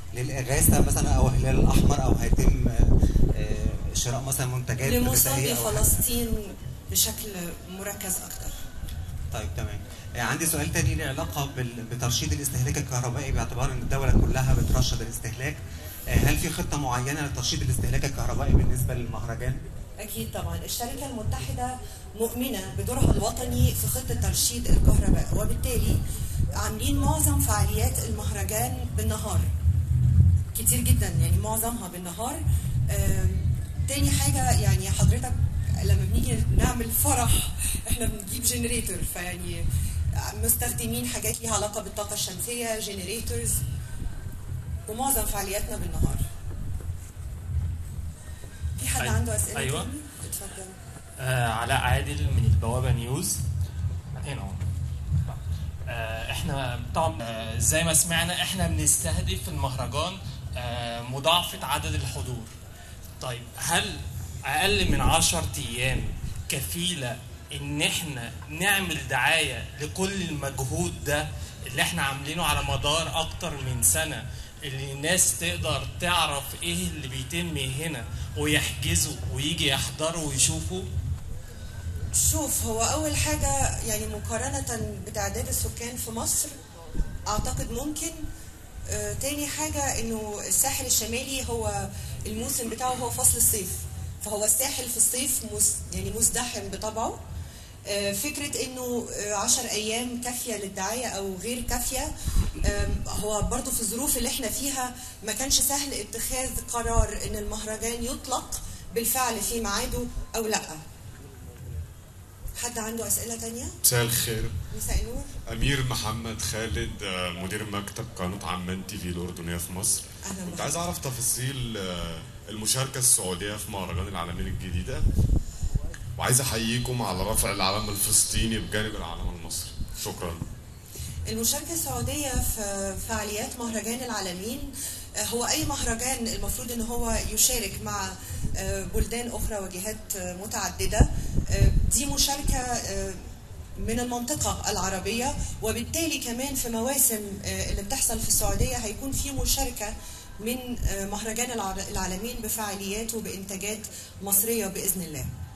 للإغاثة مثلا أو الهلال الأحمر، أو هيتم شراء مثلا منتجات لمصابي غذائية أو حاجة؟ فلسطين بشكل مركز أكتر. طيب تمام. عندي سؤال تاني له علاقة بترشيد الاستهلاك الكهربائي، باعتبار ان الدولة كلها بترشد الاستهلاك. هل في خطة معينة لترشيد الاستهلاك الكهربائي بالنسبة للمهرجان؟ أكيد طبعا، الشركة المتحدة مؤمنة بدورها الوطني في خطة ترشيد الكهرباء، وبالتالي عاملين معظم فعاليات المهرجان بالنهار، كتير جدا يعني معظمها بالنهار. تاني حاجة يعني حضرتك لما بنيجي نعمل فرح احنا بنجيب جنريتور، فيعني مستخدمين حاجات ليها علاقة بالطاقة الشمسية، جنريتورز، ومعظم فعالياتنا بالنهار. في حد عنده أسئلة؟ أيوة. تاني؟ اتفضل. علاء عادل من البوابة نيوز. هنا اهو. احنا طبعا زي ما سمعنا احنا بنستهدف في المهرجان مضاعفة عدد الحضور. طيب هل اقل من 10 ايام كفيلة ان احنا نعمل دعاية لكل المجهود ده اللي احنا عاملينه على مدار اكتر من سنة، اللي الناس تقدر تعرف ايه اللي بيتم هنا ويحجزوا ويجي يحضروا ويشوفوا؟ شوف، هو أول حاجة يعني مقارنة بتعداد السكان في مصر أعتقد ممكن. تاني حاجة إنه الساحل الشمالي هو الموسم بتاعه هو فصل الصيف، فهو الساحل في الصيف يعني مزدحم بطبعه. فكرة إنه 10 أيام كافية للدعاية أو غير كافية، هو برضو في الظروف اللي احنا فيها ما كانش سهل اتخاذ قرار إن المهرجان يطلق بالفعل في ميعاده أو لأ. حد عنده أسئلة تانية؟ مساء الخير. مساء النور. أمير محمد خالد، مدير مكتب قناة عمان تي في الأردنية في مصر. كنت عايز أعرف تفاصيل المشاركة السعودية في مهرجان العالمين الجديدة، وعايز أحييكم على رفع العلم الفلسطيني بجانب العلم المصري. شكرا. المشاركة السعودية في فعاليات مهرجان العالمين، هو أي مهرجان المفروض أن هو يشارك مع بلدان أخرى وجهات متعددة. دي مشاركة من المنطقة العربية، وبالتالي كمان في مواسم اللي بتحصل في السعودية هيكون في مشاركة من مهرجان العالمين بفعاليات وبإنتاجات مصرية بإذن الله.